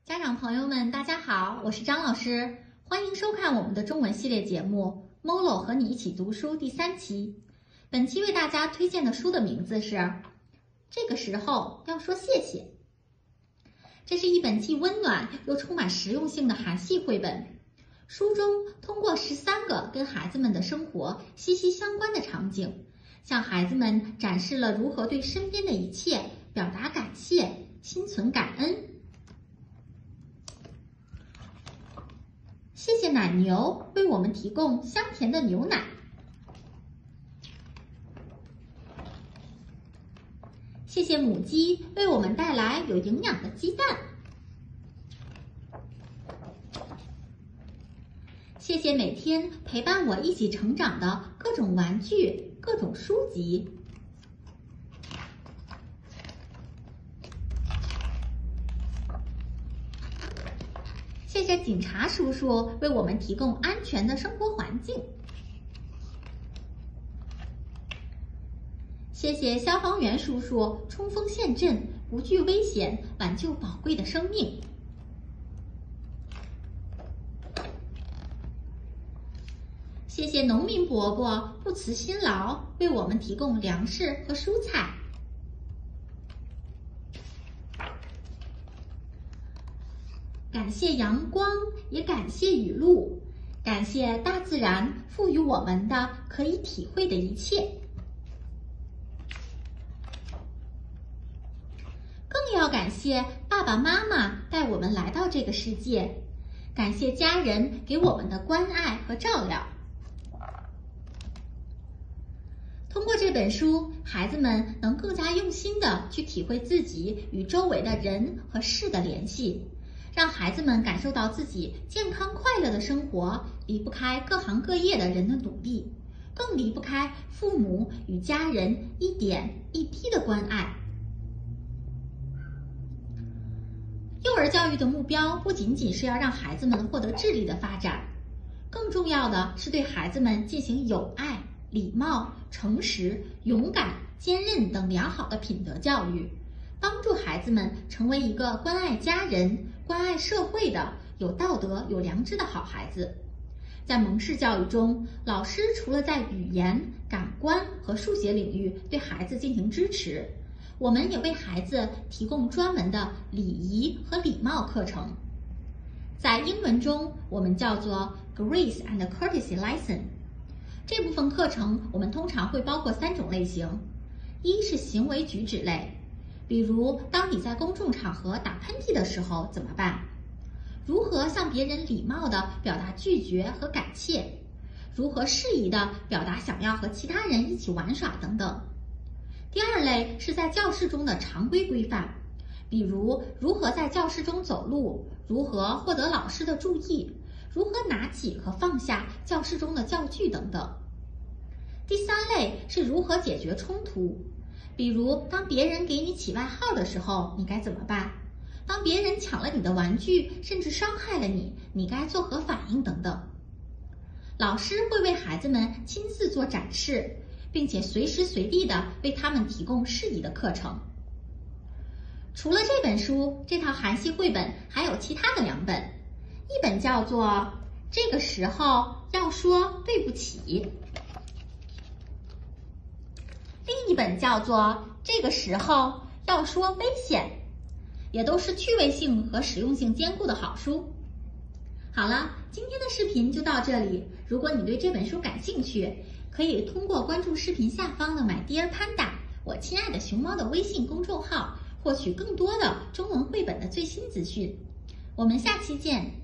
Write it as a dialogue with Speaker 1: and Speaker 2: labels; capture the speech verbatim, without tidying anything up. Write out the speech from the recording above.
Speaker 1: 家长朋友们，大家好，我是张老师，欢迎收看我们的中文系列节目《Molo 和你一起读书》第三期。本期为大家推荐的书的名字是《这个时候要说谢谢》。这是一本既温暖又充满实用性的韩系绘本。书中通过十三个跟孩子们的生活息息相关的场景，向孩子们展示了如何对身边的一切表达感谢、心存感恩。谢谢奶牛为我们提供香甜的牛奶。谢谢母鸡为我们带来有营养的鸡蛋。谢谢每天陪伴我一起成长的各种玩具、各种书籍。谢谢警察叔叔为我们提供安全的生活环境。谢谢消防员叔叔冲锋陷阵，不惧危险，挽救宝贵的生命。谢谢农民伯伯不辞辛劳，为我们提供粮食和蔬菜。感谢阳光，也感谢雨露，感谢大自然赋予我们的可以体会的一切。更要感谢爸爸妈妈带我们来到这个世界，感谢家人给我们的关爱和照料。通过这本书，孩子们能更加用心地去体会自己与周围的人和事的联系，让孩子们感受到自己健康快乐的生活离不开各行各业的人的努力，更离不开父母与家人一点一滴的关爱。幼儿教育的目标不仅仅是要让孩子们获得智力的发展，更重要的是对孩子们进行友爱、礼貌、诚实、勇敢、坚韧等良好的品德教育，帮助孩子们成为一个关爱家人、关爱社会的有道德、有良知的好孩子。在蒙氏教育中，老师除了在语言、感官和数学领域对孩子进行支持，我们也为孩子提供专门的礼仪和礼貌课程。在英文中，我们叫做 Grace and Courtesy Lesson。这部分课程我们通常会包括三种类型：一是行为举止类，比如当你在公众场合打喷嚏的时候怎么办？如何向别人礼貌地表达拒绝和感谢？如何适宜地表达想要和其他人一起玩耍等等。第二类是在教室中的常规规范，比如如何在教室中走路，如何获得老师的注意，如何拿起和放下教室中的教具等等。第三类是如何解决冲突，比如当别人给你起外号的时候，你该怎么办？当别人抢了你的玩具，甚至伤害了你，你该作何反应等等。老师会为孩子们亲自做展示，并且随时随地的为他们提供适宜的课程。除了这本书，这套韩系绘本还有其他的两本，一本叫做《这个时候要说对不起》，另一本叫做《这个时候要说危险》，也都是趣味性和实用性兼顾的好书。好了，今天的视频就到这里。如果你对这本书感兴趣，可以通过关注视频下方的 My Dear Panda 我亲爱的熊猫的微信公众号，获取更多的中文绘本的最新资讯。我们下期见。